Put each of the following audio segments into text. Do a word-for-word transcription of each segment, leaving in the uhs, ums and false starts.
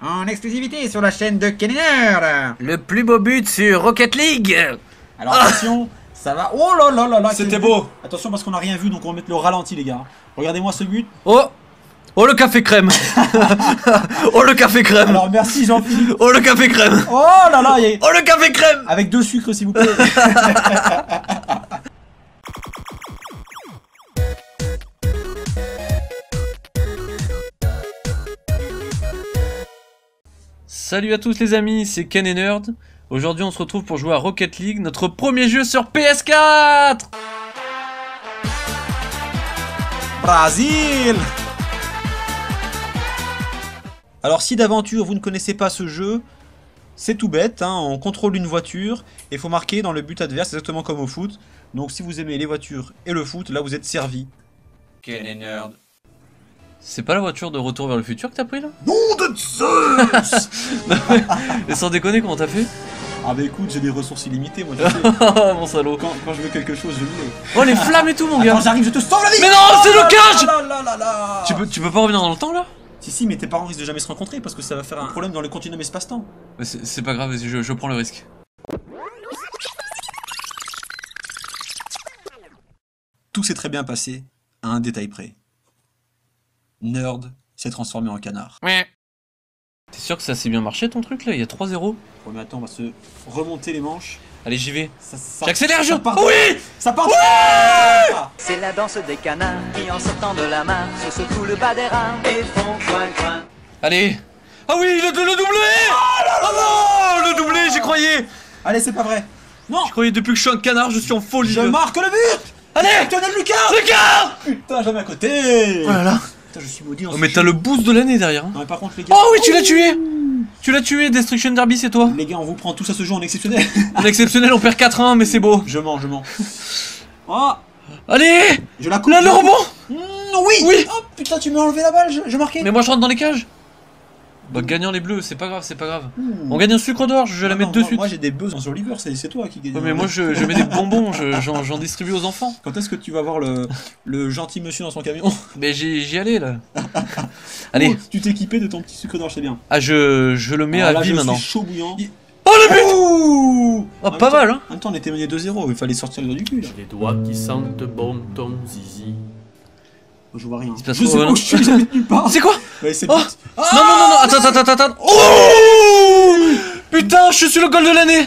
en exclusivité sur la chaîne de Kenner. Le plus beau but sur Rocket League. Alors attention, ça va. Oh là là là là. C'était beau. Attention parce qu'on n'a rien vu, donc on va mettre le ralenti, les gars. Regardez-moi ce but. Oh, oh le café crème. Oh le café crème. Alors merci Jean-Philippe. Oh le café crème. Oh là là, il y a... Oh le café crème. Avec deux sucres s'il vous plaît. Salut à tous les amis, c'est Ken et Nerd. Aujourd'hui on se retrouve pour jouer à Rocket League, notre premier jeu sur P S quatre. Brésil. Alors si d'aventure vous ne connaissez pas ce jeu, c'est tout bête, hein, on contrôle une voiture et il faut marquer dans le but adverse exactement comme au foot. Donc si vous aimez les voitures et le foot, là vous êtes servi. Ken et Nerd. C'est pas la voiture de Retour vers le futur que t'as pris là? Nom de Zeus. Non, mais, mais sans déconner, comment t'as fait? Ah bah écoute, j'ai des ressources illimitées moi tu sais. Mon salaud. Quand, quand je veux quelque chose, je l'ai. Oh les flammes et tout mon gars. Attends, j'arrive, je te sauve la vie. Mais non, c'est le cage. là, là, là, là. Tu peux, tu peux pas revenir dans le temps là? Si si, mais tes parents risquent de jamais se rencontrer parce que ça va faire un problème dans le continuum espace-temps. Mais c'est pas grave, vas-y, je, je prends le risque. Tout s'est très bien passé, à un détail près. Nerd s'est transformé en canard. Ouais. T'es sûr que ça s'est bien marché ton truc là? Il y a trois zéro. Bon mais attends, on va se remonter les manches. Allez, j'y vais. Ça, ça, J'accélère, je... ça part... Oui. Ça part... Oui. C'est la danse des canards qui en sortant de la mare se secouent le bas des rames et font coin coin. Allez. Ah oui, le, le doublé. Oh non, le doublé, j'y croyais. Allez, c'est pas vrai. Non. Je croyais depuis que je suis un canard, je suis en folie. Je marque le but. Allez. Lionel Lucas. Lucas. Putain, jamais à côté. Oh là là. Putain, je suis maudit. Oh mais t'as le boost de l'année derrière. Hein. Non mais par contre les gars... Oh oui, tu l'as tué. Tu l'as tué, Destruction Derby, c'est toi. Les gars, on vous prend tous à ce jeu en exceptionnel. En exceptionnel, on perd quatre un, mais c'est beau. Je mens, je mens. Oh. Allez. Je la coupe. Là, le rebond. Mmh, oui. Oui. Oh putain, tu m'as enlevé la balle, je, je marquais. Mais moi je rentre dans les cages. Bah gagnant les bleus, c'est pas grave, c'est pas grave. Mmh. On gagne un sucre d'or, je vais la Non, mettre non, de moi, suite. Moi j'ai des buzz sur Oliver, c'est toi qui gagne. Ouais, mais moi je, je mets des bonbons, j'en distribue aux enfants. Quand est-ce que tu vas voir le, le gentil monsieur dans son camion? Mais j'y allais là. Allez. Oh, tu t'es équipé de ton petit sucre d'orge, c'est bien. Ah je, je le mets Ah, à là, vie je maintenant. suis chaud bouillant. Il... Oh le but. Ouh. Oh, En pas même mal temps- hein. En même temps on était mené deux zéro, il fallait sortir le dos du cul là. Les doigts qui sentent bon ton zizi. Je vois rien. Il se passe Je quoi, sais ouais, pas non où je suis, j'habite nulle part. C'est quoi? Ouais, c'est Oh. petit. Ah, Non non non non, attends attends attends attends. Oh putain, je suis le goal de l'année.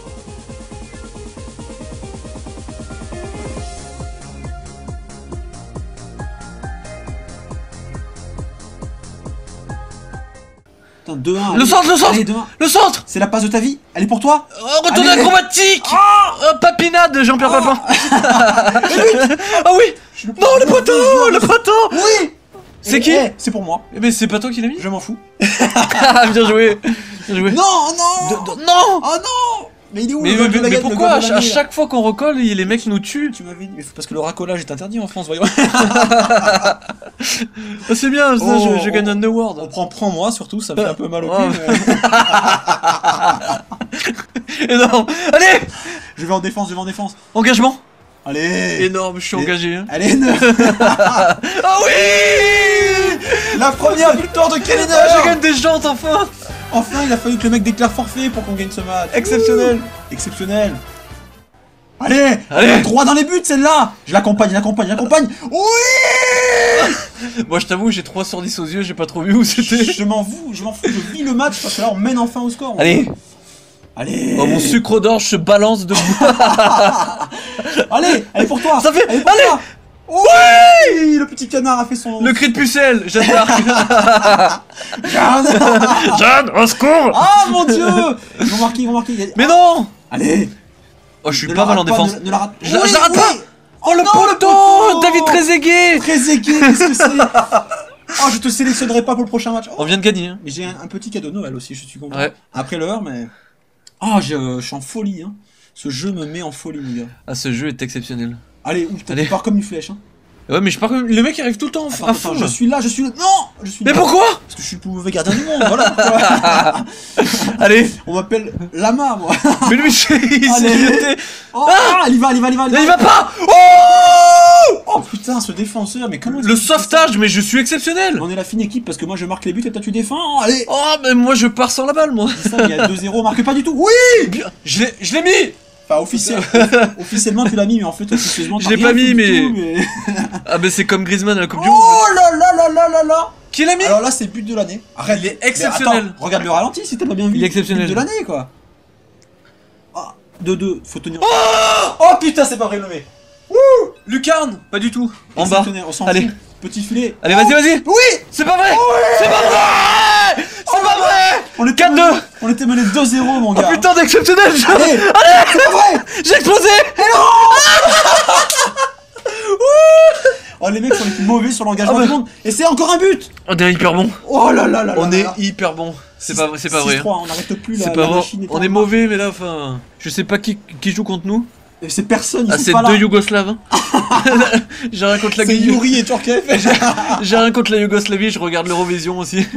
Putain, deux un. Le allez. centre, le centre. Allez, deux un. Le centre. C'est la passe de ta vie, elle est pour toi. Oh, retourne Allez. acrobatique. Oh, papinade, Jean-Pierre Oh. Papin. Ah oui. Je le Non, le poteau, le poteau. Oui. C'est Eh, qui? eh, C'est pour moi. Mais c'est pas toi qui l'as mis? Je m'en fous. Ah, bien joué. Bien joué. Non, non. De- de- non. Oh non. Mais il est où Mais, le mais, goal de la mais gueule, le pourquoi goal à, de ch- l'année, à là chaque fois qu'on recolle, les mecs nous tuent? Tu m'avais dit, mais parce que le racolage est interdit en France, voyons. Ah, c'est bien, ça, Oh, je, je oh, gagne un On award. prend, prends-moi surtout, ça me fait un peu mal au cul. Oh. mais- Énorme. Allez, Je vais en défense, je vais en défense. engagement. Allez. Énorme, je suis Et- engagé. Hein. Allez, neuf. Ah oui. La première victoire de Ken et Ah, je Nerd. gagne des jantes enfin. Enfin, il a fallu que le mec déclare forfait pour qu'on gagne ce match. Exceptionnel. Ouh. Exceptionnel. Allez, Allez. droit dans les buts, celle-là. Je l'accompagne, je l'accompagne, je l'accompagne. Oui. Moi, je t'avoue, j'ai trois sur dix aux yeux, j'ai pas trop vu où c'était. Je m'en fous, je m'en fous, je vis le match parce que là on mène enfin au score. Allez. Allez. Oh, mon sucre d'orge se balance debout. Allez, elle est pour toi. Ça fait- Elle est pour allez. toi. Oui. Le petit canard a fait son. Le cri de pucelle, Jeanne d'Arc. Jeanne. Jeanne, au secours. Ah mon dieu. Ils vont marquer, ils vont marquer. Mais non. Allez. Oh, je suis Ne pas la mal en rate pas, défense. Ne, ne la rate. Je, la- Oui, je la rate oui. pas. Oh, le non, poteau, le poteau. David Trezeguet. Très aigué, qu'est-ce que c'est? Oh, je te sélectionnerai pas pour le prochain match. Oh. On vient de gagner. Hein. Mais j'ai un, un petit cadeau de Noël aussi, je suis content. Ouais. Après l'heure, mais. Oh, je, je suis en folie, hein. Ce jeu me met en folie, mon gars. Ah, ce jeu est exceptionnel. Allez, ouf, Allez. tu pars comme une flèche, hein. Ouais, mais je pars comme. Le mec arrive tout le temps Attends, à attends, fond. je là. suis là, je suis là. Non, je suis Mais là. pourquoi? Parce que je suis le plus mauvais gardien du monde, voilà pourquoi. Allez. On m'appelle Lama, moi. Mais lui, il s'est Allez. jeté. Oh, ah, il y va, il y va, il y va. Là, il va pas. Oh. Oh putain, ce défenseur, mais comment... est-ce Le que tu fais ça? sauvetage, mais je suis exceptionnel. On est la fine équipe parce que moi je marque les buts et toi tu défends. Allez. Oh, mais moi je pars sans la balle, moi. Ça, il y a deux zéro, marque pas du tout. Oui. Bien, je l'ai je l'ai mis. Enfin, officiel, officiellement tu l'as mis, mais en fait officieusement Je t'as l'ai rien pas fait mis, du mais- tout, mais... Ah, mais c'est comme Griezmann à la Coupe du Monde. Oh là là là là là là. Qui l'a mis? Alors là c'est but de l'année. Arrête, Il est mais exceptionnel. attends, regarde le ralenti si t'as pas bien vu. Il est exceptionnel. But de l'année quoi. Ah, deux deux, faut tenir. Oh, oh putain, c'est pas vrai le met. Lucarne. Pas du tout. En bas. Exceptionnel, on s'en Allez. fout. Petit filet. Allez, vas-y, vas-y. Oui. C'est pas vrai. C'est pas vrai. C'est pas vrai. On était quatre deux. mené- On était mené deux zéro mon Oh gars. putain d'exceptionnel. je- Allez, Allez. c'est pas vrai. J'ai explosé. Oh les mecs sont les plus mauvais sur l'engagement Ah bah. du monde. Et c'est encore un but. On est hyper bon. Oh là là là là On là est là. hyper bon. C'est pas, c'est pas vrai. six trois, on n'arrête plus la, C'est la pas vrai. machine est On en est marche. mauvais, mais là, enfin. Je sais pas qui, qui joue contre nous. Et c'est personne, ils Ah, sont c'est pas là. deux Yougoslaves. hein. J'ai rien contre la C'est Guy- Yuri et Turkev. J'ai rien contre la Yougoslavie, je regarde l'Eurovision aussi.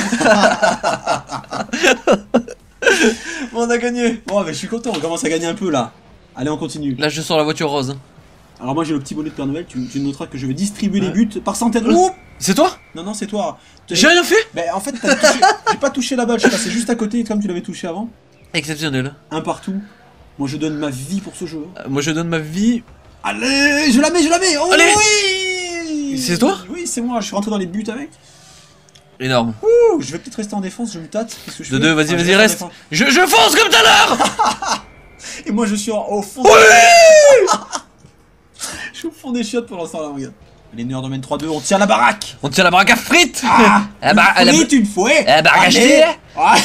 Bon, on a gagné. Bon, mais je suis content, on commence à gagner un peu là. Allez, on continue. Là, je sors la voiture rose. hein. Alors, moi j'ai le petit bonnet de Père Noël, tu, tu noteras que je vais distribuer les Ouais. buts par centaines. Euh. Oups. C'est toi? Non, non, c'est toi. J'ai rien fait? Mais en fait, t'as touché. J'ai pas touché la balle, je suis passé juste à côté comme tu l'avais touché avant. Exceptionnel. Un partout. Moi je donne ma vie pour ce jeu. Euh, Moi, je donne ma vie. Allez, je la mets, je la mets. Oh, Allez. oui. C'est toi? Oui, c'est moi, je suis rentré dans les buts avec. Énorme. Ouh, je vais peut-être rester en défense, je me tâte. Qu'est-ce que je De fais deux, vas-y, Ah, je vas-y, en reste. défense. Je, je fonce comme tout à l'heure. Et moi je suis en- au fond. Je suis au fond des chiottes pour l'instant là, regarde. Les nerds domaine trois deux, on tient la baraque. On tient la baraque à frites. Ah, Ah bah, une la- frite, une fouet. La baraque à Allez. chier. Ah.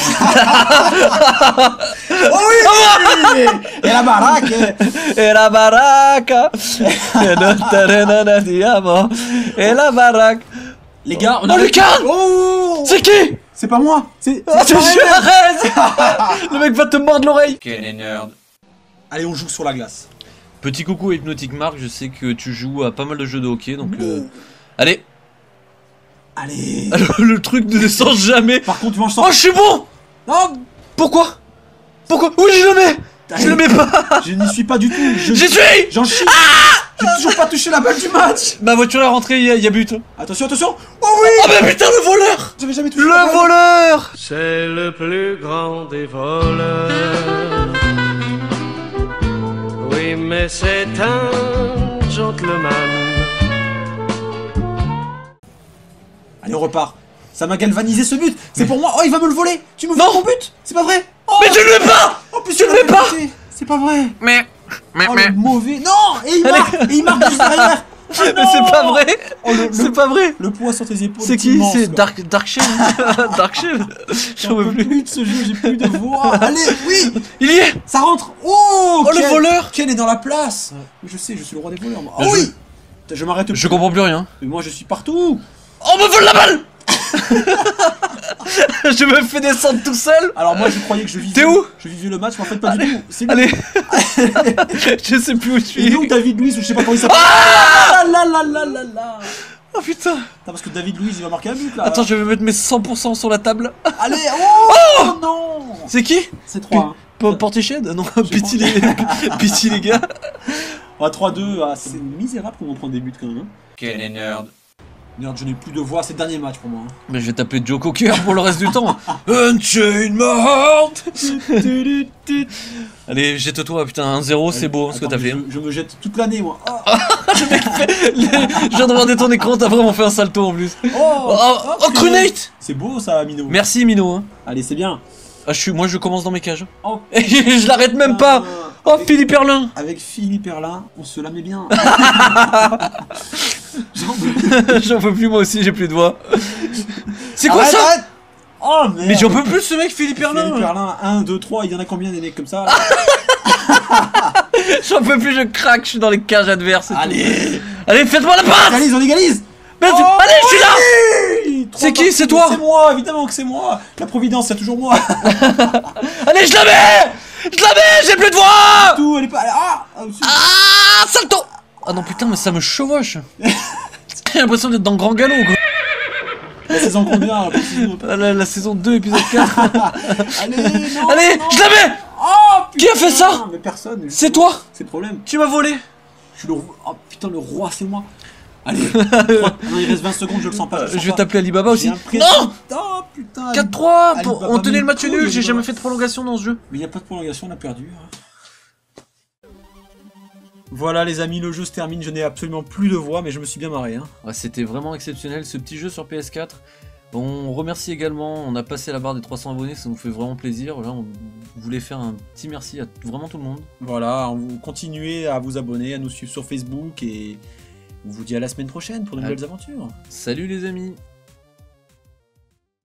Oh oui. Et la baraque. Et la baraque. Et notre terrain diamant. Et la baraque. Les gars, on Oh, a... Lucas. Oh. C'est qui? C'est pas moi. C'est... Ah, c'est tu pas arrête. Le mec va te mordre l'oreille. Quel nerd. Allez, on joue sur la glace. Petit coucou à Hypnotic Mark, je sais que tu joues à pas mal de jeux de hockey, donc euh, allez. Allez. Alors, le truc ne descend jamais. Par contre, tu manges Oh, sans... je suis bon. Non. Pourquoi? Pourquoi? Oui, je le mets. Je le mets pas. Je n'y suis pas du tout. Je... J'y suis. J'en chie. J'ai toujours pas touché la balle du match. Ma voiture est rentrée, il y, a- il y a but. Attention, attention. Oh oui. Oh mais putain, le voleur. J'avais jamais touché la balle. Le voleur. C'est le plus grand des voleurs. Oui, mais c'est un gentleman. Allez, on repart. Ça m'a galvanisé ce but. C'est pour moi. Oh, il va me le voler. Tu me voles Non. mon but. C'est pas vrai. Oh. Mais tu le mets pas. En plus, tu il le a mets pas. pété. C'est pas vrai. Mais mais Oh, le mauvais. Non. Et il marque. Et il marque juste derrière. Oh, mais non. c'est pas vrai. Oh, le, C'est le, pas vrai. le poids sur tes épaules. C'est est qui? immense, C'est quoi. Dark Dark Shell. Dark Shell. J'en J'en veux peux plus. plus de ce jeu. J'ai plus de voix. Allez, oui. Il y est. Ça rentre. Oh. Oh, le Ken. voleur. Ken est dans la place. Oui, je sais. Je suis le roi des voleurs. moi. Oh Bien joué. oui. Je m'arrête plus. Je comprends plus rien. Mais moi, je suis partout. On me vole la balle. Je me fais descendre tout seul. Alors moi, je croyais que je vivais. T'es où? Je vivais le match, mais en fait pas du tout. C'est lui. Allez. Je sais plus où je Il est où suis. David Luiz ou je sais pas comment il s'appelle. Ah là là là là là. Oh putain. Attends, parce que David Luiz il va marquer un but là. Attends, je vais mettre mes cent pour cent sur la table. Allez, oh, non. C'est qui? C'est trois. Hein. P- Portiched? Non, pitié les... pitié les gars. Ah, trois deux, ah, c'est misérable comment on prend des buts quand même. Hein. Quel nerd. Merde, je n'ai plus de voix, c'est le dernier match pour moi. Hein. Mais je vais taper Joe Cocker pour le reste du temps. Unchain my heart. Allez, jette-toi, putain, un zéro, c'est beau ce que Attends, t'as mais fait. Je, je me jette toute l'année moi. Oh, Je viens de regarder ton écran, t'as vraiment fait un salto en plus. oh, Oh, oh, oh, Crunate. C'est beau ça, Mino. Merci Mino. Hein. Allez, c'est bien. Ah, je suis... Moi je commence dans mes cages. Oh, Et je l'arrête même pas. Oh, Philippe Erlin. avec Philippe Erlin, on se la met bien. J'en J'en peux plus, moi aussi, j'ai plus de voix. C'est quoi Arrête, ça? arrête. Oh merde. Mais j'en peux plus ce mec, Philippe Erlin. Philippe Erlin, un, deux, trois, il y en a combien des mecs comme ça là? J'en peux plus, je craque, je suis dans les cages adverses. et tout. Allez. Allez, faites-moi la On passe. égalise, on égalise. Merde, Oh, allez, je suis là. oui. Trois C'est qui? partout. C'est toi? C'est moi, évidemment que c'est moi. La Providence, c'est toujours moi. Allez, je la mets. Je la mets, j'ai plus de voix. Tout, elle est pas. Ah, ah, aussi. Ah, salto. Ah non, putain, mais ça me chevauche. J'ai l'impression d'être dans Grand Galop, quoi. La saison combien là, précise-nous. Ah, La, la saison deux, épisode quatre. Allez, non. Allez, non. je la mets. Oh, Qui a putain. fait ça? Mais personne. C'est toi. C'est le problème. Tu m'as volé. suis le roi. Oh putain, le roi, c'est moi. Allez, trois- non, il reste vingt secondes, je le sens pas. Euh, Je, le sens je vais pas. t'appeler Alibaba aussi. J'ai l'impression- Non Oh putain. quatre trois Alibaba pour- On tenait le me match couille, nul, j'ai Alibaba. jamais fait de prolongation dans ce jeu. Mais il n'y a pas de prolongation, on a perdu. Voilà les amis, le jeu se termine, je n'ai absolument plus de voix, mais je me suis bien marré. Hein. Ouais, c'était vraiment exceptionnel ce petit jeu sur P S quatre. On remercie également, on a passé la barre des trois cents abonnés, ça nous fait vraiment plaisir. Là, on voulait faire un petit merci à vraiment tout le monde. Voilà, vous continuez à vous abonner, à nous suivre sur Facebook et on vous dit à la semaine prochaine pour de nouvelles aventures. Salut les amis!